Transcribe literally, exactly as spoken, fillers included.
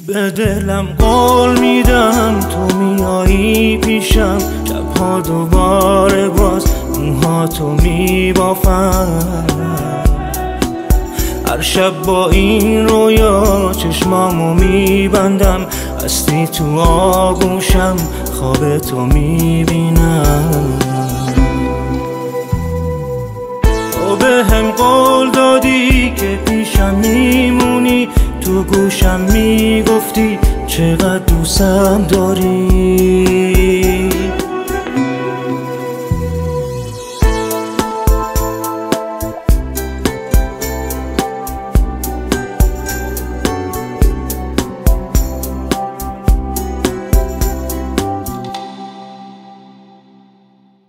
به دلم قول میدم تو میایی پیشم، شبها دوباره باز موهاتو میبافم، هر شب با این رویا چشمامو میبندم، هستی تو آغوشم خواب تو میبینم. تو به هم قول دادی که پیشم میمونی، تو گوشم میگفتی چقدر دوستم داری.